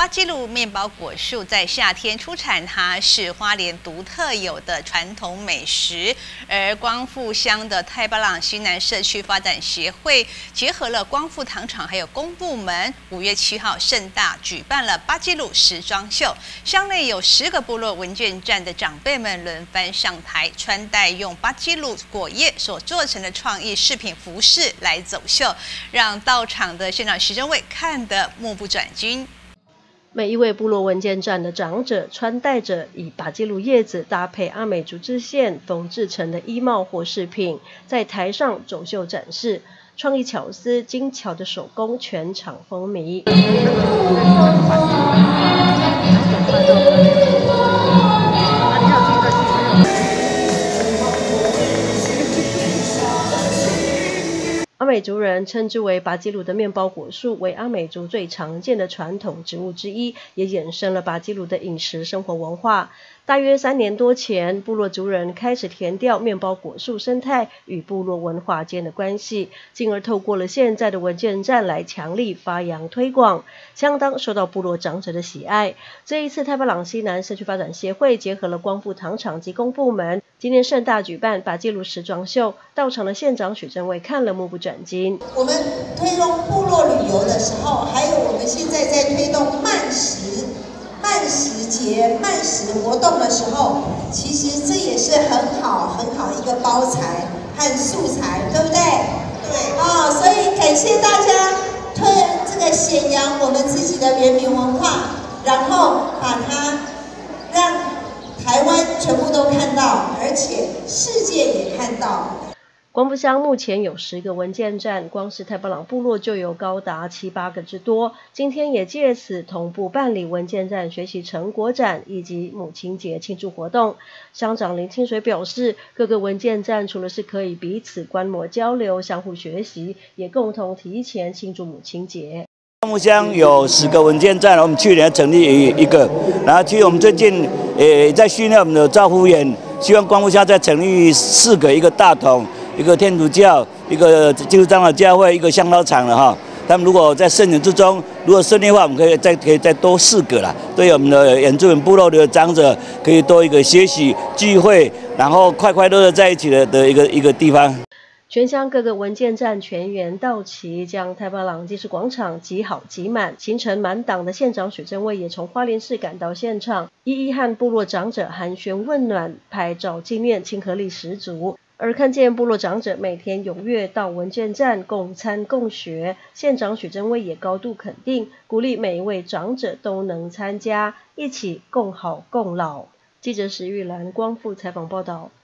巴基鲁面包果树在夏天出产，它是花莲独特有的传统美食。而光复乡的太巴朗西南社区发展协会结合了光复糖厂还有公部门，5月7号盛大举办了巴基鲁时装秀。乡内有10个部落文件站的长辈们轮番上台，穿戴用巴基鲁果叶所做成的创意饰品服饰来走秀，让到场的现场时政委看得目不转睛。 每一位部落文件站的长者穿戴着以巴基鲁叶子搭配阿美族织线缝制成的衣帽或饰品，在台上走秀展示，创意巧思、精巧的手工全场风靡。阿美族人称之为巴基鲁的面包果树为阿美族最常见的传统植物之一，也衍生了巴基鲁的饮食生活文化。大约3年多前，部落族人开始田调面包果树生态与部落文化间的关系，进而透过了现在的文件站来强力发扬推广，相当受到部落长者的喜爱。这一次太巴朗西南社区发展协会结合了光复糖厂及公部门，今年盛大举办巴基鲁时装秀，到场的县长许正伟看了目不转睛。 我们推动部落旅游的时候，还有我们现在在推动慢食节、慢食活动的时候，其实这也是很好一个包材和素材，对不对？对哦，所以感谢大家这个显扬我们自己的原民文化，然后把它让台湾全部都看到，而且世界也看到。 光复乡目前有10个文件站，光是太巴朗部落就有高达7、8个之多。今天也借此同步办理文件站学习成果展以及母亲节庆祝活动。乡长林清水表示，各个文件站除了是可以彼此观摩交流、相互学习，也共同提前庆祝母亲节。 光复乡有10个文件站，我们去年成立一个，然后其实我们最近在训练我们的照护员，希望光复乡再成立4个，一个大同。一个天主教，一个基督长老教会，一个香料厂了哈。他们如果在圣人之中，如果顺利的话，我们可以再多4个啦。对我们的原住民部落的长者，可以多一个学习聚会，然后快乐乐在一起的一个地方。 全乡各个文件站全员到齐，将太巴朗祭祀广场挤好挤满，行程满档的县长许正伟也从花莲市赶到现场，一一和部落长者寒暄问暖、拍照纪念，亲和力十足。而看见部落长者每天踊跃到文件站共参共学，县长许正伟也高度肯定，鼓励每一位长者都能参加，一起共好共老。记者史玉兰光复采访报道。